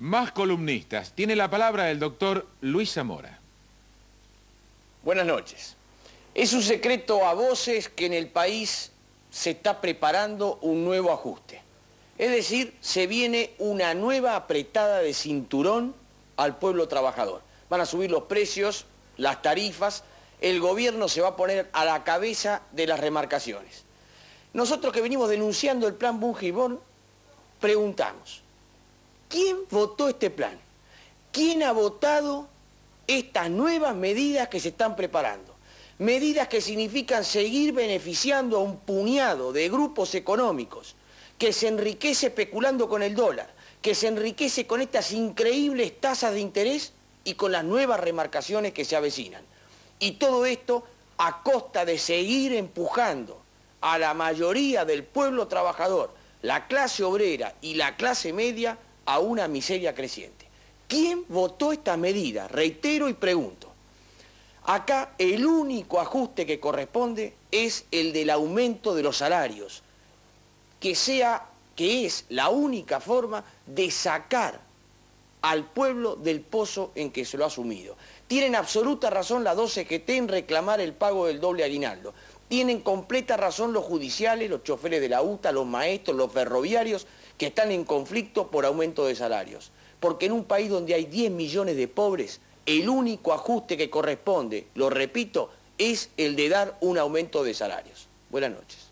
más columnistas. Tiene la palabra el doctor Luis Zamora. Buenas noches. Es un secreto a voces que en el país se está preparando un nuevo ajuste. Es decir, se viene una nueva apretada de cinturón al pueblo trabajador. Van a subir los precios, las tarifas, el gobierno se va a poner a la cabeza de las remarcaciones. Nosotros que venimos denunciando el plan Bunge-Ibón, preguntamos, ¿quién votó este plan? ¿Quién ha votado estas nuevas medidas que se están preparando? Medidas que significan seguir beneficiando a un puñado de grupos económicos que se enriquece especulando con el dólar, que se enriquece con estas increíbles tasas de interés y con las nuevas remarcaciones que se avecinan. Y todo esto a costa de seguir empujando a la mayoría del pueblo trabajador, la clase obrera y la clase media, a una miseria creciente. ¿Quién votó esta medida? Reitero y pregunto. Acá el único ajuste que corresponde es el del aumento de los salarios, que es la única forma de sacar al pueblo del pozo en que se lo ha sumido. Tienen absoluta razón las dos CGT en reclamar el pago del doble aguinaldo. Tienen completa razón los judiciales, los choferes de la UTA, los maestros, los ferroviarios, que están en conflicto por aumento de salarios. Porque en un país donde hay 10 millones de pobres, el único ajuste que corresponde, lo repito, es el de dar un aumento de salarios. Buenas noches.